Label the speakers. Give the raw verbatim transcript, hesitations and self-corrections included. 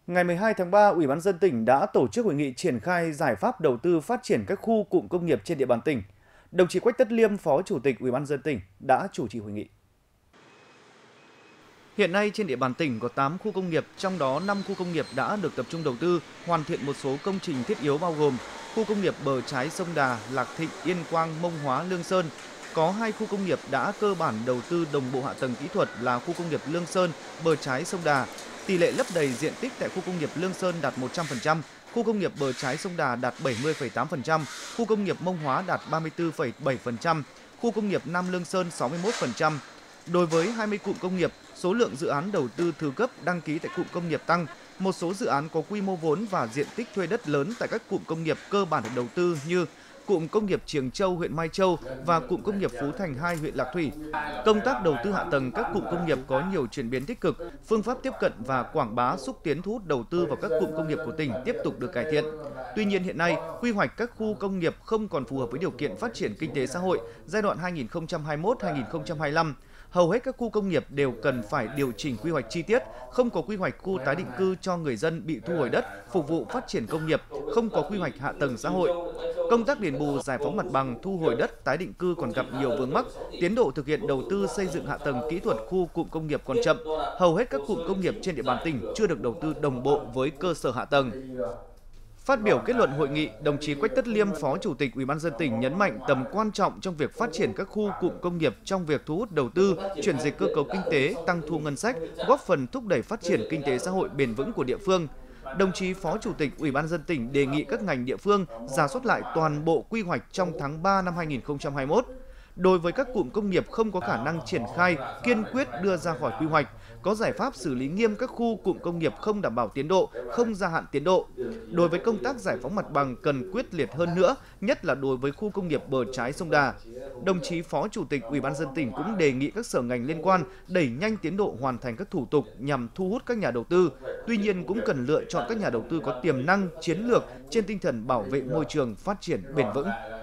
Speaker 1: Ngày mười hai tháng ba, Ủy ban nhân dân tỉnh đã tổ chức hội nghị triển khai giải pháp đầu tư phát triển các khu cụm công nghiệp trên địa bàn tỉnh. Đồng chí Quách Tất Liêm, Phó Chủ tịch Ủy ban nhân dân tỉnh đã chủ trì hội nghị. Hiện nay trên địa bàn tỉnh có tám khu công nghiệp, trong đó năm khu công nghiệp đã được tập trung đầu tư, hoàn thiện một số công trình thiết yếu bao gồm khu công nghiệp bờ trái sông Đà, Lạc Thịnh, Yên Quang, Mông Hóa, Lương Sơn. Có hai khu công nghiệp đã cơ bản đầu tư đồng bộ hạ tầng kỹ thuật là khu công nghiệp Lương Sơn, bờ trái sông Đà. Tỷ lệ lấp đầy diện tích tại khu công nghiệp Lương Sơn đạt một trăm phần trăm, khu công nghiệp bờ trái sông Đà đạt bảy mươi phẩy tám phần trăm, khu công nghiệp Mông Hóa đạt ba mươi tư phẩy bảy phần trăm, khu công nghiệp Nam Lương Sơn sáu mươi mốt phần trăm. Đối với hai mươi cụm công nghiệp, số lượng dự án đầu tư thứ cấp đăng ký tại cụm công nghiệp tăng. Một số dự án có quy mô vốn và diện tích thuê đất lớn tại các cụm công nghiệp cơ bản được đầu tư như cụm công nghiệp Triềng Châu, huyện Mai Châu và cụm công nghiệp Phú Thành hai, huyện Lạc Thủy. Công tác đầu tư hạ tầng các cụm công nghiệp có nhiều chuyển biến tích cực, phương pháp tiếp cận và quảng bá xúc tiến thu hút đầu tư vào các cụm công nghiệp của tỉnh tiếp tục được cải thiện. Tuy nhiên hiện nay, quy hoạch các khu công nghiệp không còn phù hợp với điều kiện phát triển kinh tế xã hội giai đoạn hai nghìn không trăm hai mươi mốt đến hai nghìn không trăm hai mươi lăm. Hầu hết các khu công nghiệp đều cần phải điều chỉnh quy hoạch chi tiết, không có quy hoạch khu tái định cư cho người dân bị thu hồi đất, phục vụ phát triển công nghiệp, không có quy hoạch hạ tầng xã hội. Công tác đền bù giải phóng mặt bằng, thu hồi đất, tái định cư còn gặp nhiều vướng mắc, tiến độ thực hiện đầu tư xây dựng hạ tầng kỹ thuật khu cụm công nghiệp còn chậm. Hầu hết các cụm công nghiệp trên địa bàn tỉnh chưa được đầu tư đồng bộ với cơ sở hạ tầng. Phát biểu kết luận hội nghị, đồng chí Quách Tất Liêm, Phó Chủ tịch Ủy ban nhân dân tỉnh nhấn mạnh tầm quan trọng trong việc phát triển các khu cụm công nghiệp trong việc thu hút đầu tư, chuyển dịch cơ cấu kinh tế, tăng thu ngân sách, góp phần thúc đẩy phát triển kinh tế xã hội bền vững của địa phương. Đồng chí Phó Chủ tịch Ủy ban nhân dân tỉnh đề nghị các ngành địa phương rà soát lại toàn bộ quy hoạch trong tháng ba năm hai nghìn không trăm hai mươi mốt. Đối với các cụm công nghiệp không có khả năng triển khai, kiên quyết đưa ra khỏi quy hoạch, có giải pháp xử lý nghiêm các khu cụm công nghiệp không đảm bảo tiến độ, không gia hạn tiến độ. Đối với công tác giải phóng mặt bằng cần quyết liệt hơn nữa, nhất là đối với khu công nghiệp bờ trái sông Đà. Đồng chí Phó Chủ tịch Ủy ban nhân dân tỉnh cũng đề nghị các sở ngành liên quan đẩy nhanh tiến độ hoàn thành các thủ tục nhằm thu hút các nhà đầu tư. Tuy nhiên cũng cần lựa chọn các nhà đầu tư có tiềm năng, chiến lược trên tinh thần bảo vệ môi trường, phát triển bền vững.